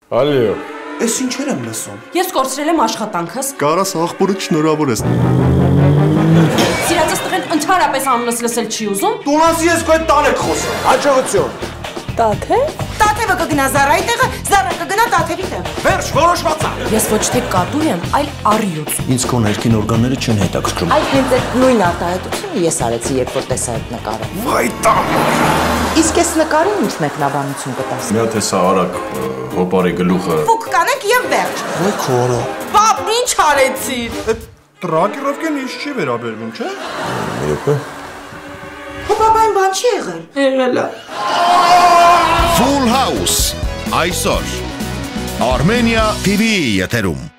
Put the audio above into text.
Ալիո։ Ես ինչեր եմ լսում։ Ես կորցրել եմ աշխատանքս։ Կարաս աղբորդ շնորհավոր ես։ Սիրածս տղեն ընդհանրապես անունս լսել չի ուզում։ Տունազի ես քո հետ տան եք խոսում։ Հաջողություն։ Տաթե։ Տաթևը կգնա Զարայի տեղը, Զարը կգնա Տաթևի տեղ։ Վերջ, որոշված է։ Ես ոչ թե կատու եմ, այլ առյուծ։ Ինձ քո ներքին օրգանները չեն հետաքրքրում։ Այդ հենց այդ նույն արտահայտությունը ես արեցի, երբ որ տեսա այդ նկարը։ Վայ տան։ Իսկ այս նկարին ինչ մեկնաբանություն կտաս։ Մի հատ հեսա արագ հոպարի գլուխը։ Ֆուկ կանեք եւ վերջ։ Վայ քորա։ Պապ, ինչ արեցիր։ Այդ տրակիրովկեն ինչ չի վերաբերվում, չէ՞։ Մի րոպե։ Պապային բան չի եղել։ Եղել է։ Full House այսօր Armenia TV-ի եթերում